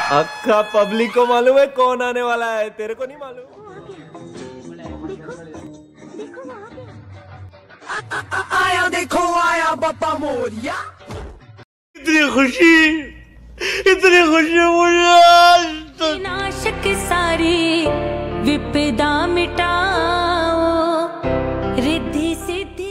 अक्का पब्लिक को मालूम है कौन आने वाला है, तेरे को नहीं मालूम। आया देखो आया बापा मोरिया। इतनी खुशी मुझे। नाशक सारी विपदा मिटाओ, रिद्धि सिद्धि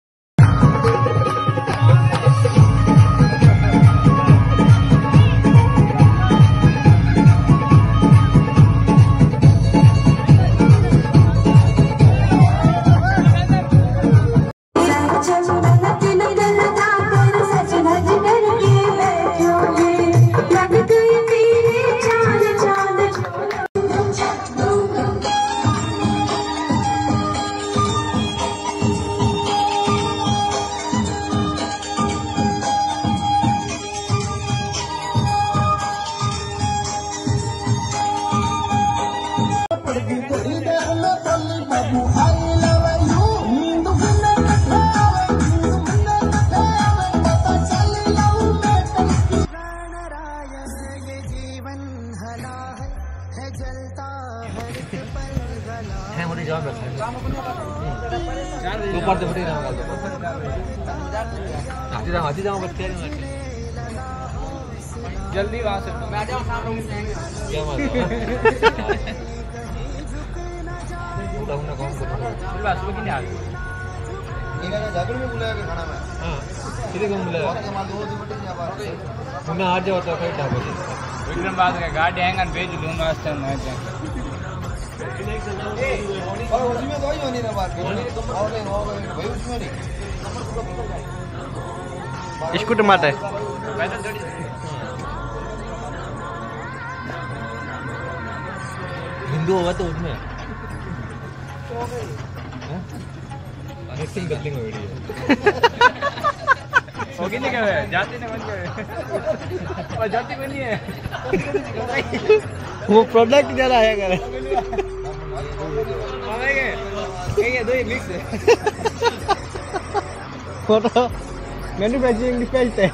जल्दी वहां से मैं आ जाऊं सामने क्या बात है बुलाऊंगा कौन को फिर बात सुबह नहीं आ गई ये ना जागरण में बुलाया के खाना में हां किधर कौन बुलाया और हमारा दो दिन बटे बात मैं आ जाओ तो फिर ढाबे विक्रम बात का गाड़ी हैंग और भेज लूंगा वास्ते मैं और उसमें तो ही होनी ना बात और नहीं हो गई भाई उसमें नहीं स्कूटर मारता है पैदल थोड़ी हिंदू होगा तो उसमें एक्टिंग बदलिंग हो रही है होगी नहीं क्या जाति ने बन गए और जाति बनी है वो प्रोडक्ट दे रहा है कर ये दो मिक्स है फोटो मैन्युफैक्चरिंग डिफेक्ट है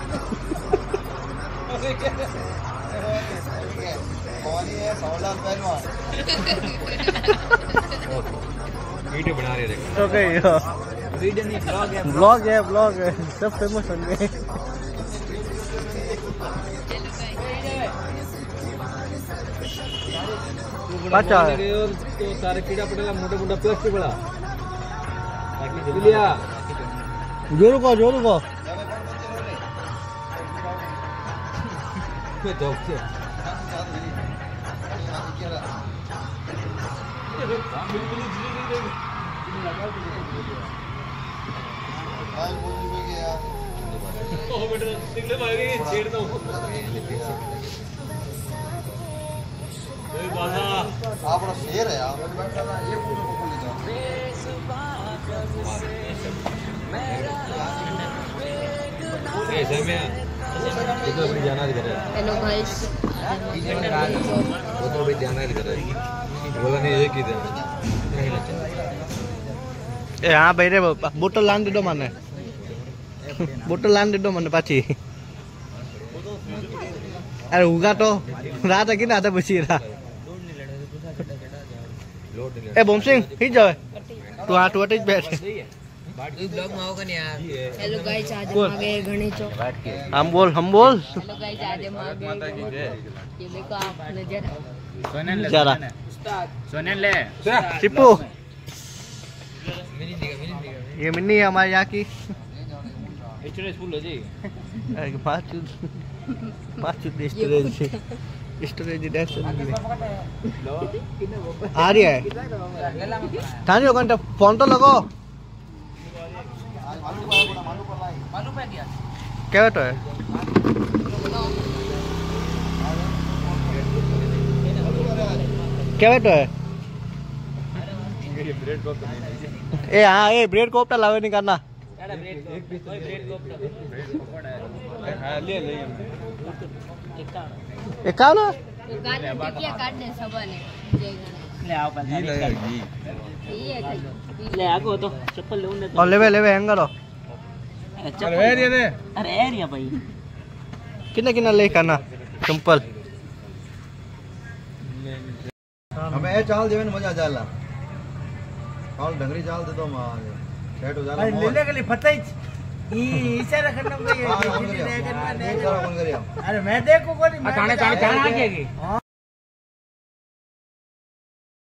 वीडियो बना रहे थे ओके वीडियो नहीं ब्लॉग है सब फेमस हो गए अच्छा तो सारे कीड़ा पड़ेगा मोटा मोटा प्लास्टिक बड़ा लिया जोर को आप शेर है आप हेलो गाइस वो तो भी ध्यान नहीं कर रहा बोला नहीं एक ही हाँ भाई रे बोतल लान दे दो माने पाची अरे उगा तो रात है कि ना बची रहा ए बोम सिंह हिट जाओ तू हाँ तू अटैच बैठ ब्लॉग में होगा नहीं यार। हेलो गाइस आज हम आ गए गणेश चौक। हम बोल हेलो गाइस आज हम आ गए ये देखो आप नजर सोनल ले चिप्पू ये मिन्नी है हमारे यहाँ की स्टोरेज फुल हो जाएगी स्टोरेज आ रही है थानी घंटा फोन तो लगो क्या तो है क्या तो है ए हाँ ए ब्रेड कोफ्ता लावे नहीं करना एक का ना ले आगो तो चप्पल ले उन्हें और लेवे हैंगर हो अरे एरिया भाई किन्ने ले करना चंपल हमें ए चाल देवे मजा जाला कौन डंगरी चाल दे तो मां सेट हो जाला ले ले के लिए पता ही ई इशारा करना भाई कौन करिया अरे मैं देखो कोनी थाने थाने थाने आ गया